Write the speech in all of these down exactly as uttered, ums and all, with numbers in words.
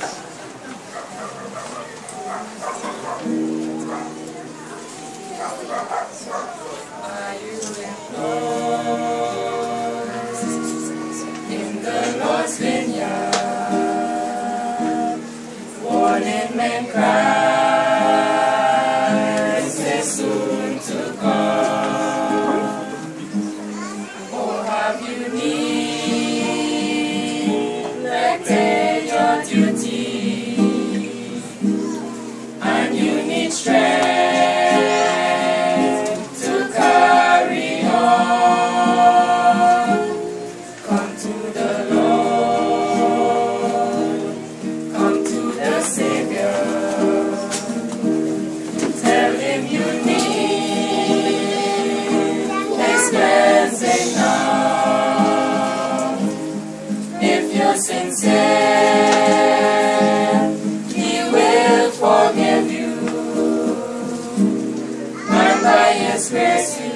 Are you enclosed in the Lord's vineyard? Warning men Christ is soon to come. Oh, have you neglected your duty, and you need strength to carry on? Come to the Lord, come to the Savior. Tell him you need his cleansing now. If you're sincere, he will forgive you. By his grace you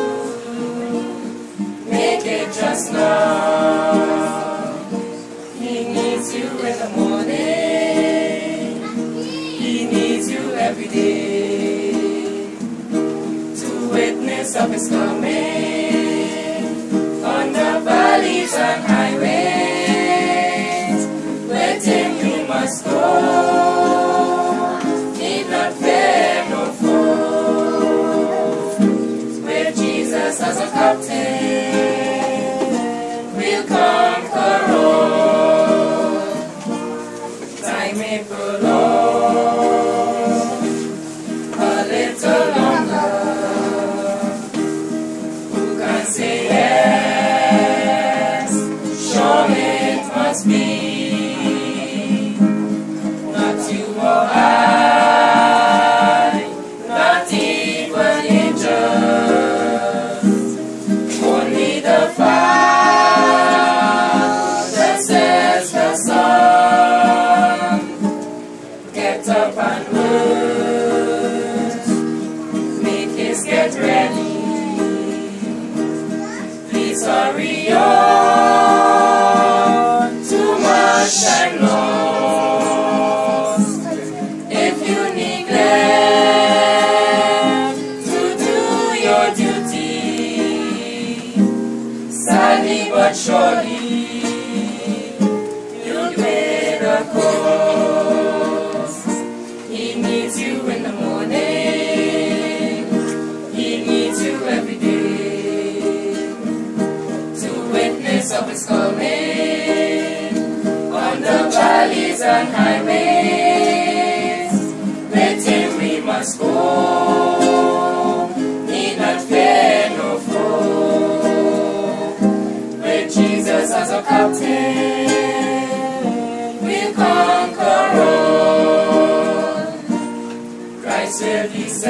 make it just now. He needs you in the morning, he needs you every day, to witness of his coming on the valleys and highways. With him you must go, need not fear no foe. As a captain, we'll conquer all. Time may prolong a little longer. Who can say yes? Sure it must be. Not you or I, not even angels. Up and work, make his get ready. Please hurry on, too much time lost. If you neglect to do your duty, sadly but surely you'll pay the cost. He needs you in the morning, he needs you every day, to witness of his coming on the valleys and highways. With him we must go, need not fear no foe. With Jesus as a captain, we'll conquer all. Christ will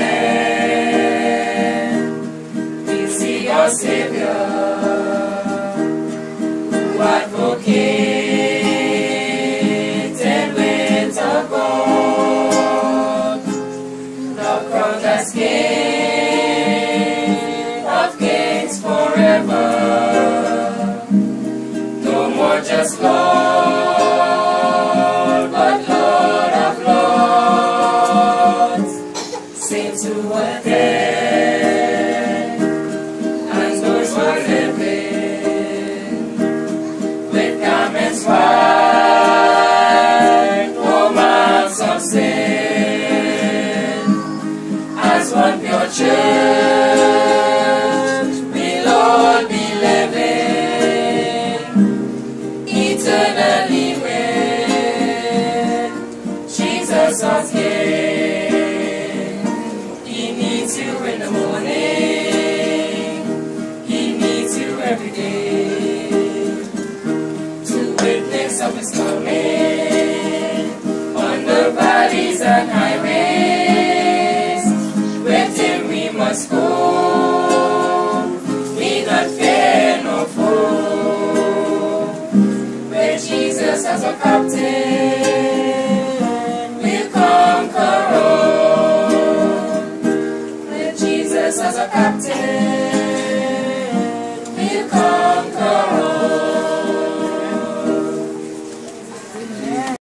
descend, we'll see our Savior, who advocated with our God, the crown that's King of kings forever. No more just Lord, but Lord of lords. Saints who were dead, and those who are living, with garments white, no marks of sin. As one pure church, we'll all be living eternally with Jesus our King. He needs you in the morning, he needs you every day, to witness of his coming on the valleys and highways. With him we must go, need not fear no foe. With Jesus as our captain,